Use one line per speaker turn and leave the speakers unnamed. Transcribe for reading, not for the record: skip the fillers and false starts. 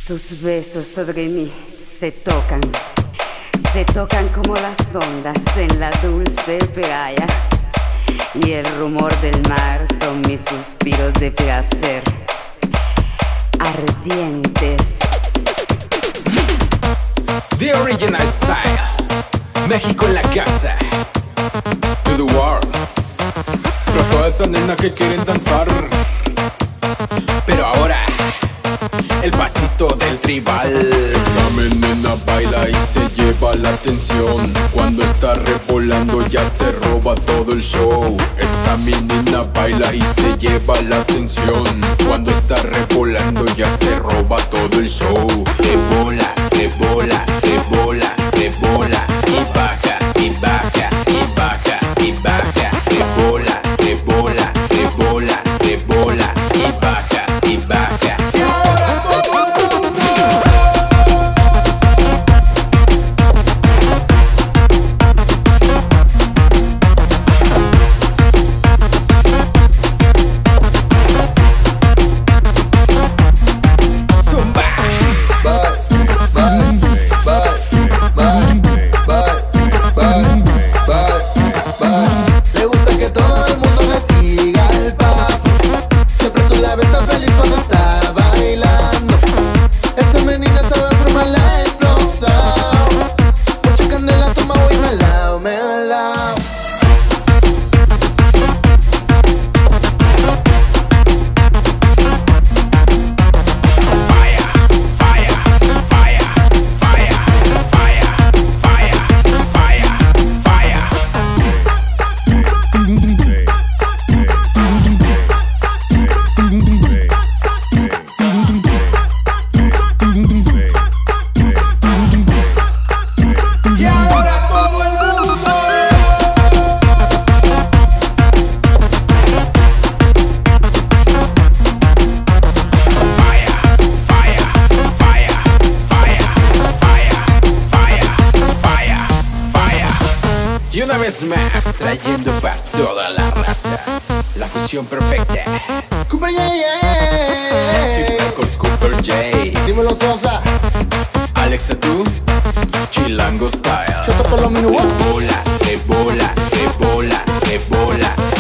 Tus besos sobre mí se tocan como las ondas en la dulce playa. Y el rumor del mar son mis suspiros de placer, ardientes.
The Original Style, México en la casa, to the world. Pero todas esas nenas que quieren danzar. Pero ahora, el pasito del tribal. Esa menina baila y se lleva la atención. Cuando está revolando ya se roba todo el show. Esa menina baila y se lleva la atención. Cuando está revolando ya se roba todo el show. Rebola, rebola, rebola, rebola. Y baja, y baja, y baja, y baja. Rebola, rebola, rebola, rebola. Y baja, y baja. Y una vez más, trayendo para toda la raza la fusión perfecta.
Cooper J,
Cooper J,
dímelo Sosa,
Alex Tattoo, Chilango Style.
Choto por los minutos.
Rebola, rebola, rebola, rebola.